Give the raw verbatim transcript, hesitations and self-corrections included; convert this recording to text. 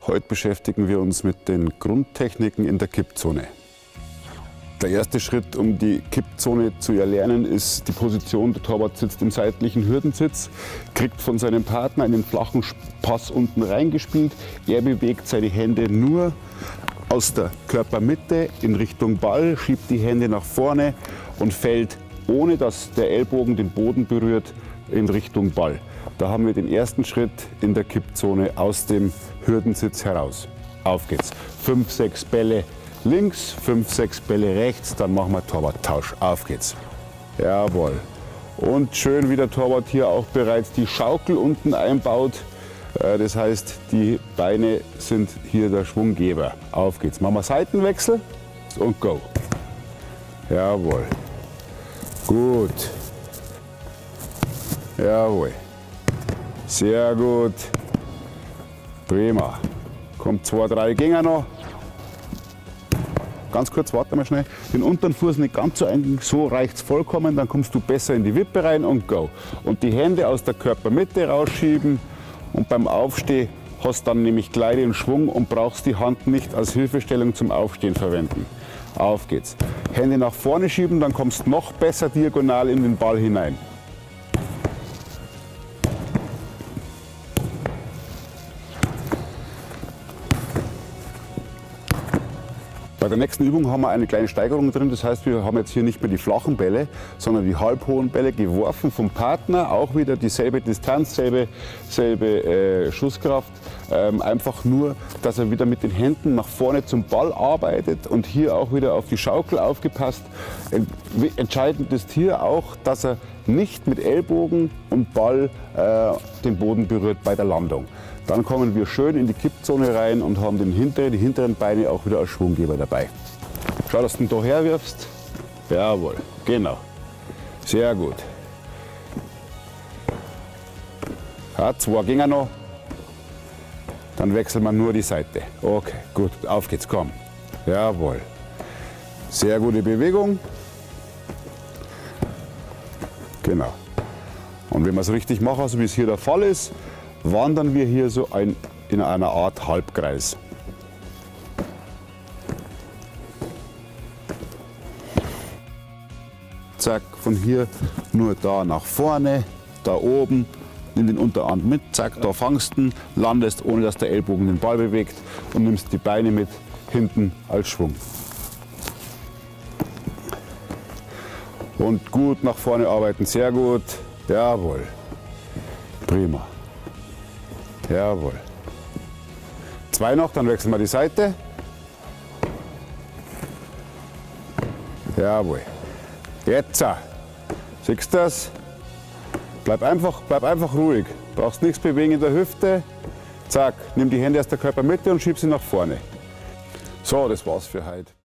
Heute beschäftigen wir uns mit den Grundtechniken in der Kippzone. Der erste Schritt, um die Kippzone zu erlernen, ist die Position. Der Torwart sitzt im seitlichen Hürdensitz, kriegt von seinem Partner einen flachen Pass unten reingespielt. Er bewegt seine Hände nur aus der Körpermitte in Richtung Ball, schiebt die Hände nach vorne und fällt, ohne dass der Ellbogen den Boden berührt, in Richtung Ball. Da haben wir den ersten Schritt in der Kippzone aus dem Hürdensitz heraus. Auf geht's. Fünf, sechs Bälle links, fünf, sechs Bälle rechts, dann machen wir Torwarttausch. Auf geht's. Jawohl. Und schön, wie der Torwart hier auch bereits die Schaukel unten einbaut. Das heißt, die Beine sind hier der Schwunggeber. Auf geht's. Machen wir Seitenwechsel und go. Jawohl. Gut. Jawohl. Sehr gut. Prima. Kommt zwei, drei Gänger noch. Ganz kurz, warte mal schnell. Den unteren Fuß nicht ganz so ein, so reicht es vollkommen. Dann kommst du besser in die Wippe rein und go. Und die Hände aus der Körpermitte rausschieben. Und beim Aufstehen hast du dann nämlich gleich den Schwung und brauchst die Hand nicht als Hilfestellung zum Aufstehen verwenden. Auf geht's. Hände nach vorne schieben, dann kommst du noch besser diagonal in den Ball hinein. Bei der nächsten Übung haben wir eine kleine Steigerung drin, das heißt, wir haben jetzt hier nicht mehr die flachen Bälle, sondern die halbhohen Bälle geworfen vom Partner, auch wieder dieselbe Distanz, selbe, selbe äh, Schusskraft, ähm, einfach nur, dass er wieder mit den Händen nach vorne zum Ball arbeitet und hier auch wieder auf die Schaukel aufgepasst. Entscheidend ist hier auch, dass er nicht mit Ellbogen und Ball äh, den Boden berührt bei der Landung. Dann kommen wir schön in die Kippzone rein und haben den hinteren, die hinteren Beine auch wieder als Schwunggeber dabei. Schau, dass du ihn da herwirfst. Jawohl, genau. Sehr gut. Ja, zwei Gänger noch. Dann wechseln wir nur die Seite. Okay, gut, auf geht's, komm. Jawohl. Sehr gute Bewegung. Genau. Und wenn wir es richtig machen, so wie es hier der Fall ist, wandern wir hier so ein, in einer Art Halbkreis. Zack, von hier nur da nach vorne, da oben, nimm den Unterarm mit, zack, da fangst du, landest, ohne dass der Ellbogen den Ball bewegt und nimmst die Beine mit hinten als Schwung. Und gut nach vorne arbeiten, sehr gut, jawohl, prima. Jawohl. Zwei noch, dann wechseln wir die Seite. Jawohl. Jetzt. Siehst du das? Bleib einfach, bleib einfach ruhig. Brauchst nichts bewegen in der Hüfte. Zack, nimm die Hände aus der Körpermitte und schieb sie nach vorne. So, das war's für heute.